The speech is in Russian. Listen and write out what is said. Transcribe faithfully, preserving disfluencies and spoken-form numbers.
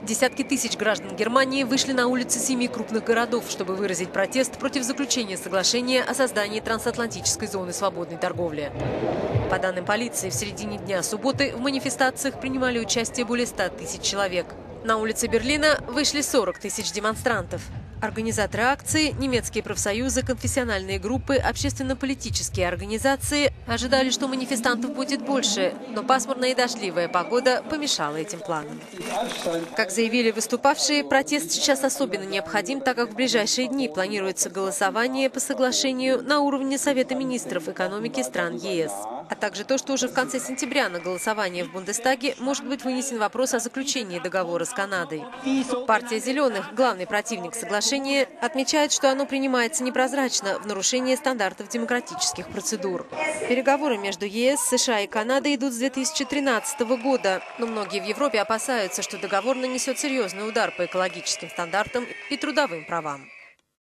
Десятки тысяч граждан Германии вышли на улицы семи крупных городов, чтобы выразить протест против заключения соглашения о создании трансатлантической зоны свободной торговли. По данным полиции, в середине дня субботы в манифестациях принимали участие более ста тысяч человек. На улицы Берлина вышли сорок тысяч демонстрантов. Организаторы акции, немецкие профсоюзы, конфессиональные группы, общественно-политические организации ожидали, что манифестантов будет больше, но пасмурная и дождливая погода помешала этим планам. Как заявили выступавшие, протест сейчас особенно необходим, так как в ближайшие дни планируется голосование по соглашению на уровне Совета министров экономики стран ЕС, а также то, что уже в конце сентября на голосование в Бундестаге может быть вынесен вопрос о заключении договора с Канадой. Партия «Зеленых», главный противник соглашения, отмечает, что оно принимается непрозрачно, в нарушение стандартов демократических процедур. Переговоры между ЕС, США и Канадой идут с две тысячи тринадцатого года, но многие в Европе опасаются, что договор нанесет серьезный удар по экологическим стандартам и трудовым правам.